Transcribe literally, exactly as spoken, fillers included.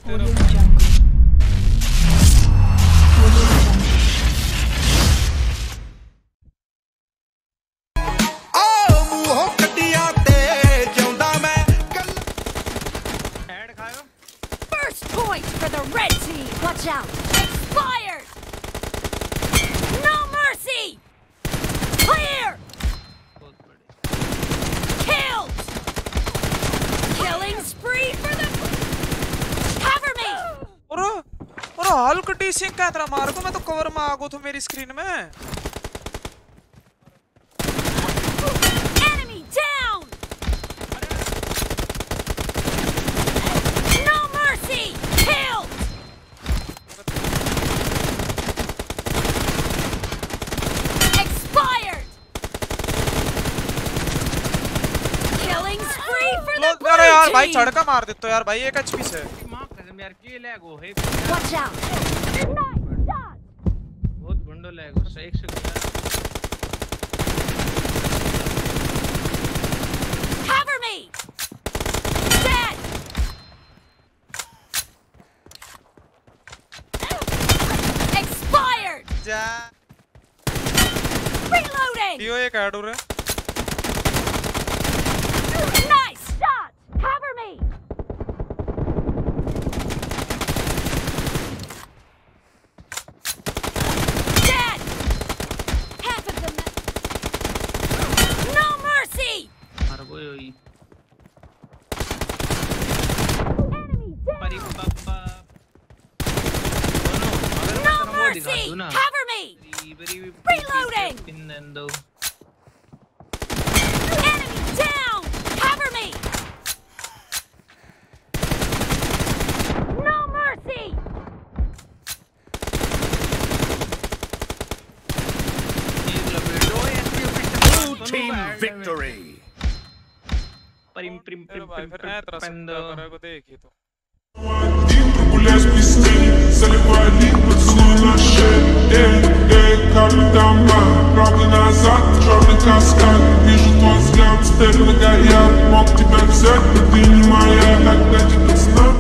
Audio Jungle. Audio Jungle. First point for the red team. Watch out. Expired. No mercy. Clear. Killed. Killing spree for the. Cover me. और और Hulk teaching क्या तरह मार को मैं तो cover में आ गया था मेरी स्क्रीन में. Enemy down. No mercy. Killed. Expired. Killing spree for the blue अरे यार भाई team. चढ़ का मार देते हो यार भाई एक एचपी से. यार के लैग हो है. Watch out. Nice shot. बहुत भंडो लैग हो एक second. Cover me. Dead. Expired. जा. Reloading. दियो एक ऐड हो रहा है. Nice shot. Cover me. Dead. Half of them. No mercy. मार गयो ही. Enemy परी down. पापा. No mercy. Cover me. Reloading. पिन्नंदो. Enemy down. Cover me. No mercy. Blue team victory. Prim prim prim prim पंदो को देखिए तो. Дим прогуляюсь без тени, заливаю лик, поцелуй на шею. Эй, эй, капли дома, правый назад, черный каскад. Вижу твой взгляд, стерлы горят, мог тебя взять, но ты не моя, как дать этот знак.